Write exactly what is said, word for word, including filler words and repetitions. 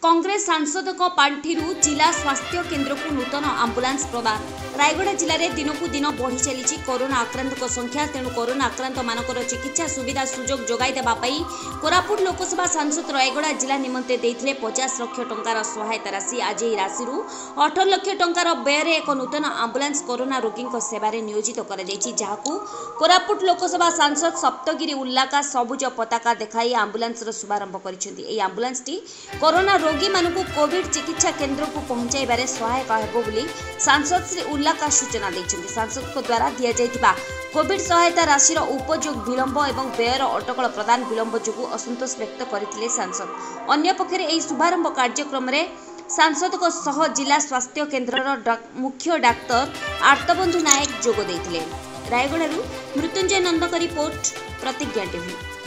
कांग्रेस सांसद पांठि जिला स्वास्थ्य केन्द्र को नूतन आंबुलांस प्रदान। रायगढ़ जिले में दिनकू दिन बढ़ी चली कोरोना आक्रांत संख्या। तेणु कोरोना आक्रांत मानकर चिकित्सा सुविधा सुजोग जोगाई देवाई कोरापुट लोकसभा सांसद रायगढ़ जिला निमंते देइथिले पचास लाख टंकार सहायता राशि। आज यह राशि अठारह लाख टंकार व्यय एक नूतन आंबुलांस कोरोना रोगी सेवार नियोजित कर कोरापुट लोकसभा सांसद सप्तगिरी उल्लाका सबुज पताका देखाई आंबुलांस शुभारंभ कर आंबुलांस कोरोना रोगी मानू कोविड चिकित्सा केन्द्र को पहुंचाइबारे सहायक हेबो बोली सांसद श्री उल्लाका सूचना देइछन्ति। सांसद को द्वारा दिया जाइतिबा कोविड सहायता राशि उपयोग विलंब एवं व्ययर अटकल प्रदान विलंब जोगु असंतोष व्यक्त करथिले सांसद। अन्य पक्षरे एही शुभारंभ कार्यक्रम रे सांसद को सह जिला स्वास्थ्य केन्द्र मुख्य डाक्टर आर्तबंधु नायक जोग देइथिले। रायगढ़ मृत्युंजय नंदक रिपोर्ट प्रतिज्ञा टीवी।